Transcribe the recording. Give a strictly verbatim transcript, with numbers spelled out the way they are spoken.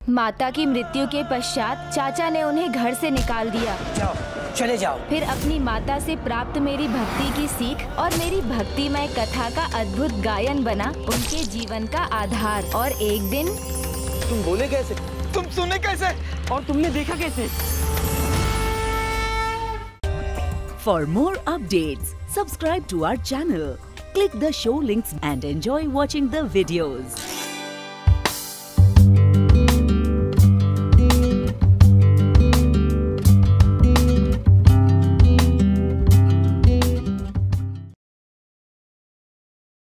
माता की मृत्यु के पश्चात चाचा ने उन्हें घर से निकाल दिया। जाओ, चले जाओ। फिर अपनी माता से प्राप्त मेरी भक्ति की सीख और मेरी भक्तिमय कथा का अद्भुत गायन बना उनके जीवन का आधार। और एक दिन तुम बोले कैसे, तुम सुने कैसे और तुमने देखा कैसे? For more updates, subscribe to our channel, click the show links and enjoy watching the videos.